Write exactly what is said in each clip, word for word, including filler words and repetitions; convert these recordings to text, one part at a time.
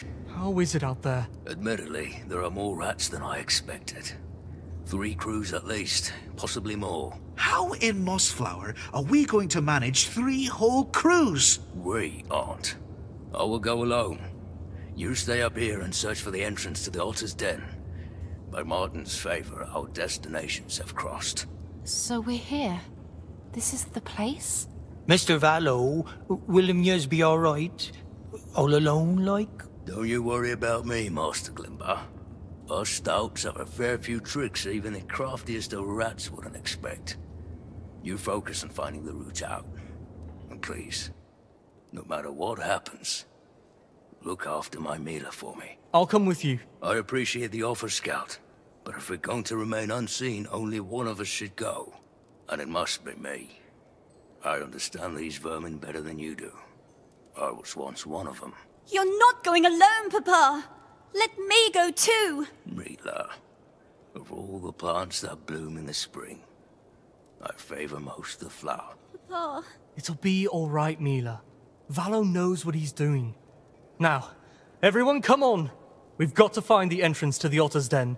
How is it out there? Admittedly, there are more rats than I expected. Three crews at least, possibly more. How in Mossflower are we going to manage three whole crews? We aren't. I will go alone. You stay up here and search for the entrance to the Otter's Den. By Martin's favor, our destinations have crossed. So we're here. This is the place? Mister Vallow, will him yez be alright? All alone, like? Don't you worry about me, Master Glimber. Us Stoats have a fair few tricks even the craftiest of rats wouldn't expect. You focus on finding the route out. And please, no matter what happens, look after my Mila for me. I'll come with you. I appreciate the offer, Scout. But if we're going to remain unseen, only one of us should go. And it must be me. I understand these vermin better than you do. I was once one of them. You're not going alone, Papa! Let me go too! Mila, of all the plants that bloom in the spring, I favor most the flower. Papa... It'll be alright, Mila. Vallow knows what he's doing. Now, everyone come on! We've got to find the entrance to the Otter's Den.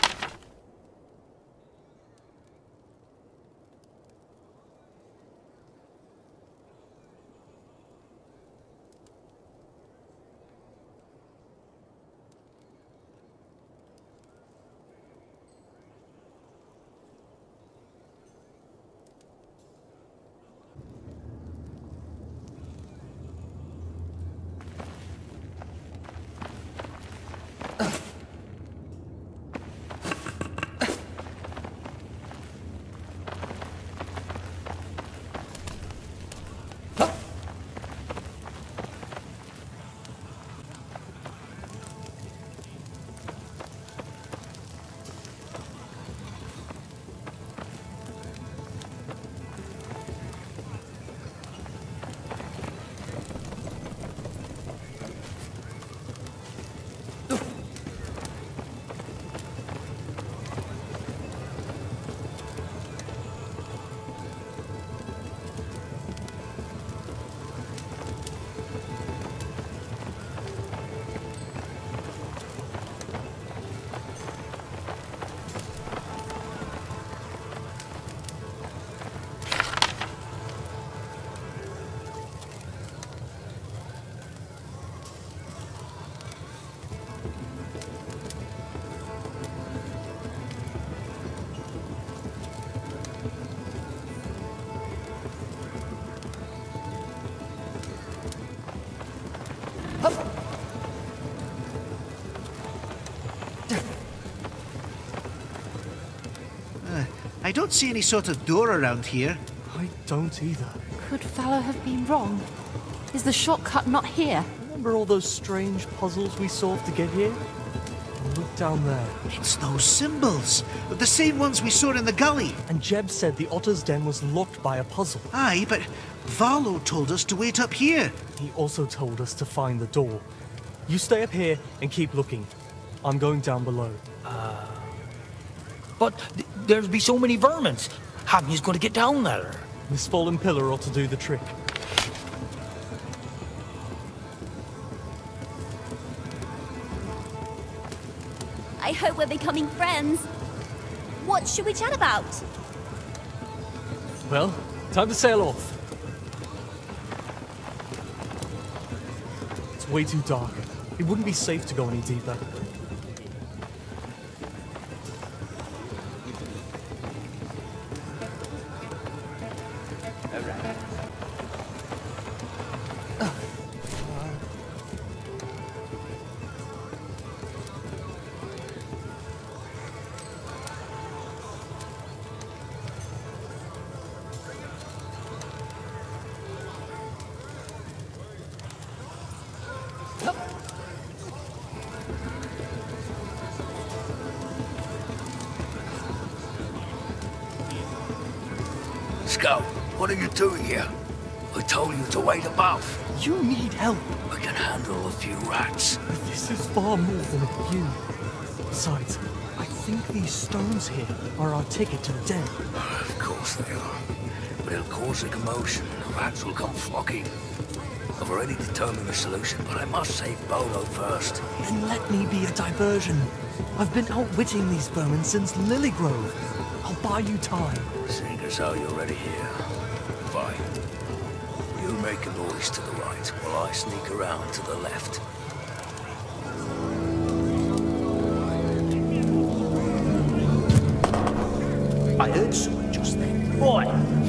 I don't see any sort of door around here. I don't either. Could Vallow have been wrong? Is the shortcut not here? Remember all those strange puzzles we solved to get here? Look down there. It's those symbols. The same ones we saw in the gully. And Jeb said the Otter's Den was locked by a puzzle. Aye, but Vallow told us to wait up here. He also told us to find the door. You stay up here and keep looking. I'm going down below. Uh... But th there's be so many vermins. How are you going to get down there? This fallen pillar ought to do the trick. I hope we're becoming friends. What should we chat about? Well, time to sail off. It's way too dark. It wouldn't be safe to go any deeper. Scout, what are you doing here? I told you to wait above. You need help. I can handle a few rats. This is far more than a few. Besides, I think these stones here are our ticket to the den. Of course they are. But it'll cause a commotion. The rats will come flocking. I've already determined the solution, but I must save Bolo first. Then let me be a diversion. I've been outwitting these vermin since Lilygrove. I'll buy you time. Seeing as how you're already here. Fine. You make a noise to the right, while I sneak around to the left. I heard someone just then. Boy!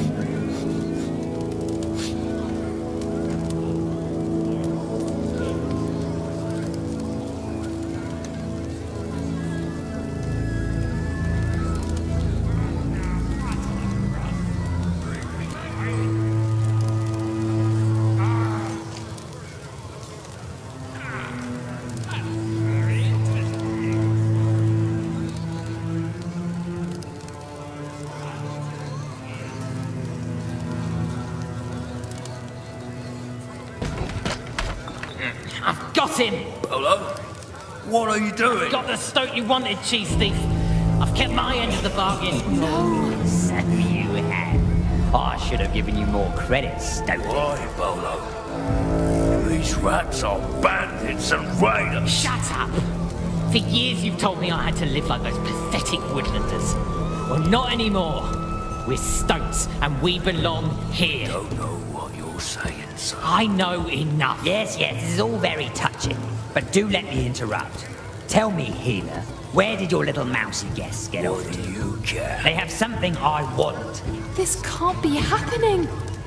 I've got him! Bolo? What are you doing? Got the stoat you wanted, Cheesethief. I've kept my end of the bargain. No. So you have. I should have given you more credit, Stoat. Why, Bolo? These rats are bandits and raiders. Shut up! For years you've told me I had to live like those pathetic woodlanders. Well, not anymore. We're stoats, and we belong here. Don't know what you're saying, son. I know enough. Yes, yes, this is all very touching. But do let me interrupt. Tell me, healer, where did your little mousy guests get off What to? do you care? They have something I want. This can't be happening.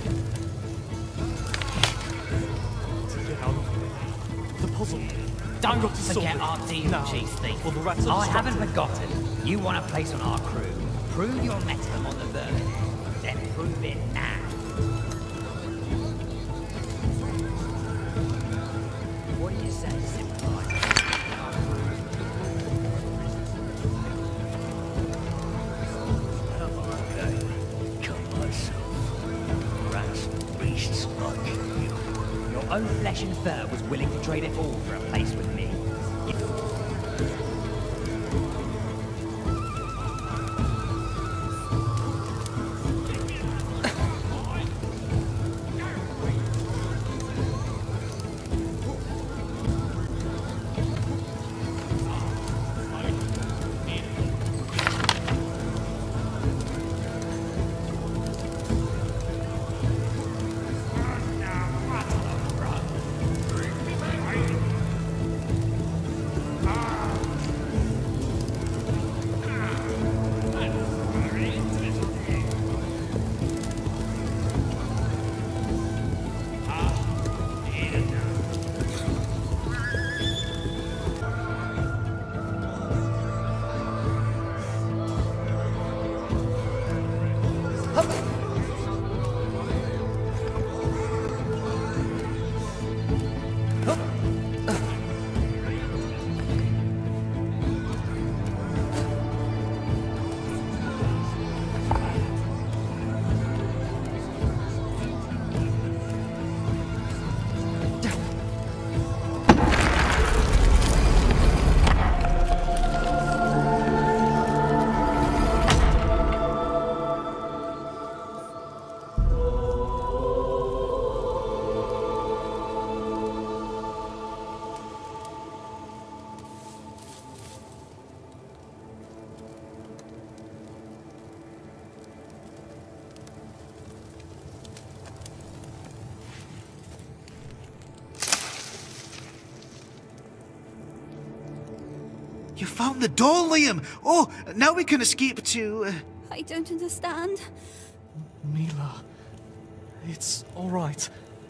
The puzzle. Don't got to solve forget it. our deal, Now, Cheesethief. well, the rats are I distracted. haven't forgotten. You want a place on our crew. Prove your metal on the vermin. Then prove it now. What do you say, Simplified? Okay, come myself. Rats, beasts like you. Your own flesh and fur was willing to trade it all for a place with me. You found the door, Liam! Oh, now we can escape to... Uh... I don't understand. Mila, it's all right.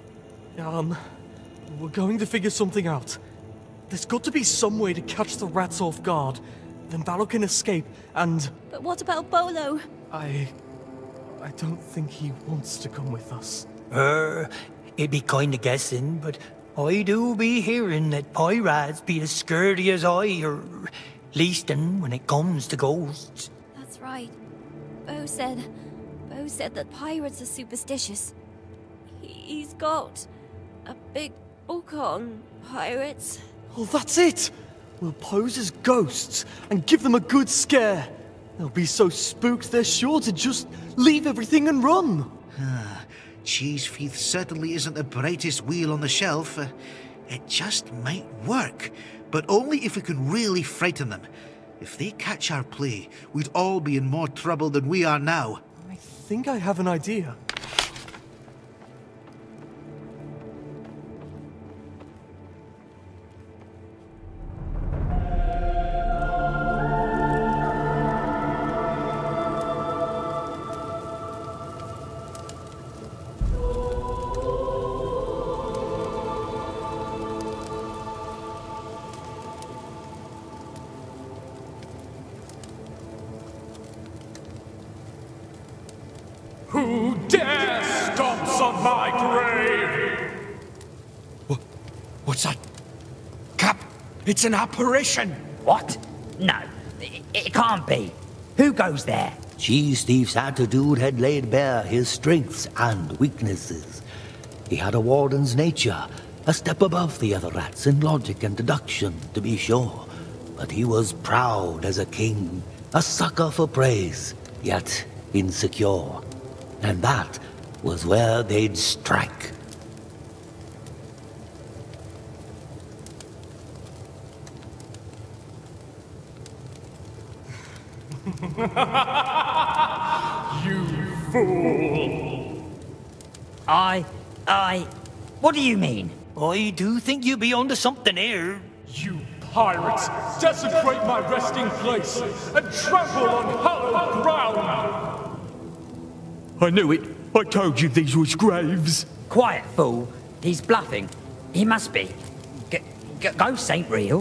Um, we're going to figure something out. There's got to be some way to catch the rats off guard. Then Valo can escape, and... But what about Bolo? I... I don't think he wants to come with us. Er, it'd be kind of guessing, but I do be hearing that pirates be as scurdy as I, or leastin' when it comes to ghosts. That's right. Bo said... Bo said that pirates are superstitious. He's got a big book on pirates. Oh, that's it! We'll pose as ghosts and give them a good scare. They'll be so spooked they're sure to just leave everything and run. Cheesefieth certainly isn't the brightest wheel on the shelf. Uh, it just might work, but only if we can really frighten them. If they catch our play, we'd all be in more trouble than we are now. I think I have an idea. Who dares stomps on my grave? What? What's that? Cap, it's an apparition! What? No, it, it can't be. Who goes there? Cheesetief's attitude had laid bare his strengths and weaknesses. He had a warden's nature, a step above the other rats in logic and deduction, to be sure. But he was proud as a king, a sucker for praise, yet insecure. And that was where they'd strike. You fool! I... I... What do you mean? I do think you be onto something here. You pirates desecrate my resting place and trample on hallowed ground! I knew it. I told you these was graves. Quiet, fool. He's bluffing. He must be. G g ghosts ain't real.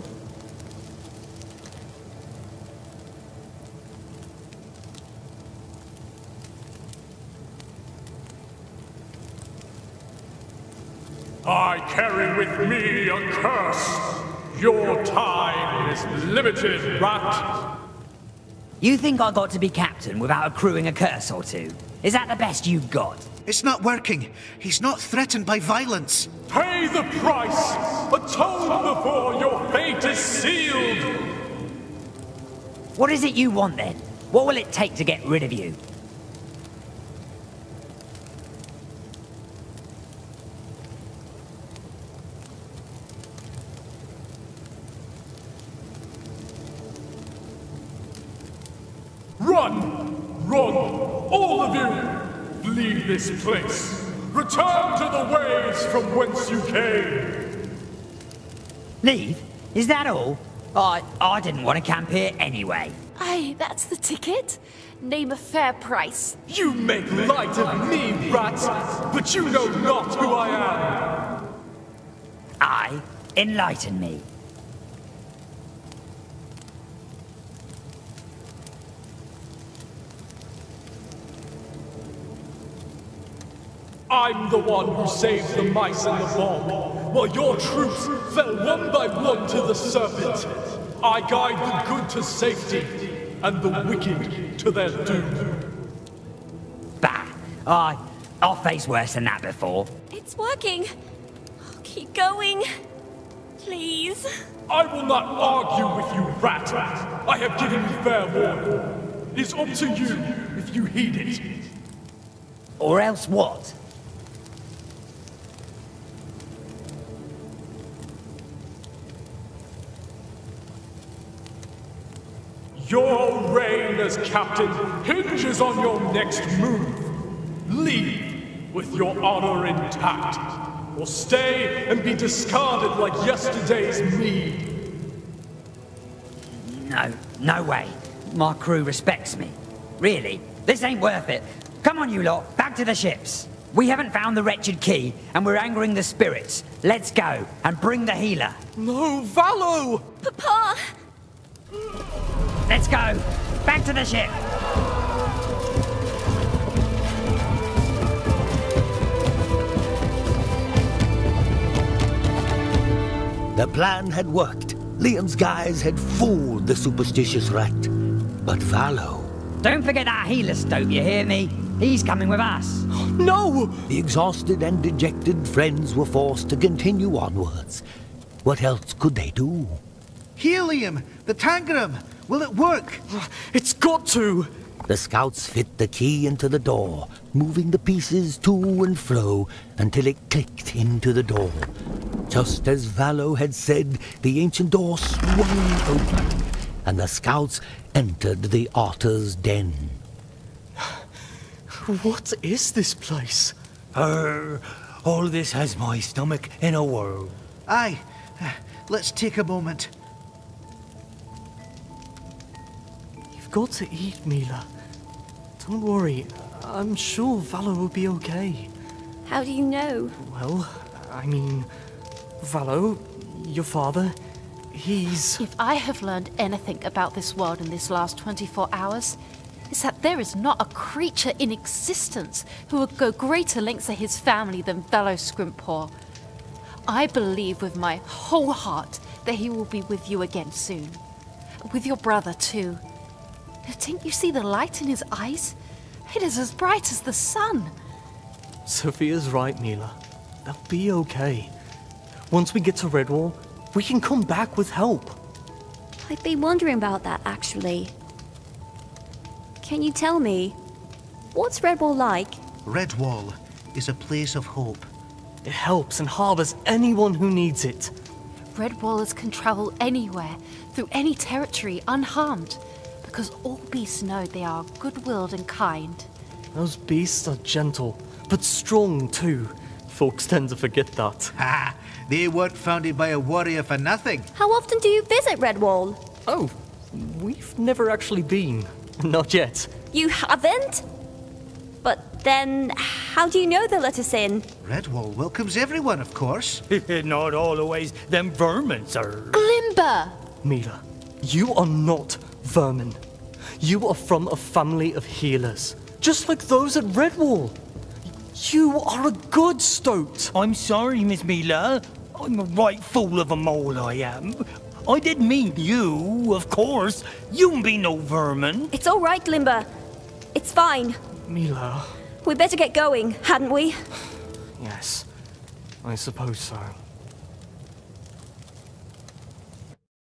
I carry with me a curse. Your time is limited, rat. You think I got to be captain without accruing a curse or two? Is that the best you've got? It's not working. He's not threatened by violence. Pay the price! Atone before your fate is sealed! What is it you want then? What will it take to get rid of you? Run! Run! All of you! Leave this place! Return to the ways from whence you came! Leave? Is that all? I... I didn't want to camp here anyway. Aye, that's the ticket. Name a fair price. You make light of me, rat, but you know not who I am! I? Enlighten me. I'm the one who saved the mice and the bomb, while your troops fell one by one to the serpent. I guide the good to safety, and the wicked to their doom. Bah! I... I've faced worse than that before. It's working. I'll keep going. Please. I will not argue with you, rat. I have given you fair warning. It is up to you if you heed it. Or else what? Your reign as captain hinges on your next move. Leave with your honor intact, or stay and be discarded like yesterday's mead. No, no way. My crew respects me. Really, this ain't worth it. Come on, you lot, back to the ships. We haven't found the wretched key, and we're angering the spirits. Let's go, and bring the healer. No, Valo! Papa! Let's go! Back to the ship! The plan had worked. Liam's guys had fooled the superstitious rat. But Valo... Don't forget our healer, Stoat, you hear me? He's coming with us. No! The exhausted and dejected friends were forced to continue onwards. What else could they do? Helium! The tangram! Will it work? It's got to! The scouts fit the key into the door, moving the pieces to and fro until it clicked into the door. Just as Valo had said, the ancient door swung open, and the scouts entered the otter's den. What is this place? Er, all this has my stomach in a whirl. Aye, let's take a moment. You've got to eat, Mila. Don't worry, I'm sure Valo will be okay. How do you know? Well, I mean, Valo, your father, he's... If I have learned anything about this world in this last twenty-four hours, it's that there is not a creature in existence who would go greater lengths for his family than Valo Scrimpour. I believe with my whole heart that he will be with you again soon. With your brother, too. Didn't you see the light in his eyes? It is as bright as the sun. Sophia's right, Mila. They'll be okay. Once we get to Redwall, we can come back with help. I've been wondering about that, actually. Can you tell me, what's Redwall like? Redwall is a place of hope. It helps and harbors anyone who needs it. Redwallers can travel anywhere, through any territory, unharmed, because all beasts know they are good-willed and kind. Those beasts are gentle, but strong too. Folks tend to forget that. Ha! They weren't founded by a warrior for nothing. How often do you visit Redwall? Oh, we've never actually been. Not yet. You haven't? But then, how do you know they'll let us in? Redwall welcomes everyone, of course. Not always them vermin, sir. Glimber! Mila, you are not vermin. You are from a family of healers, just like those at Redwall. You are a good stoat. I'm sorry, Miss Mila. I'm a right fool of a mole, I am. I didn't mean you, of course. You be no vermin. It's all right, Glimber. It's fine. Mila. We'd better get going, hadn't we? Yes, I suppose so.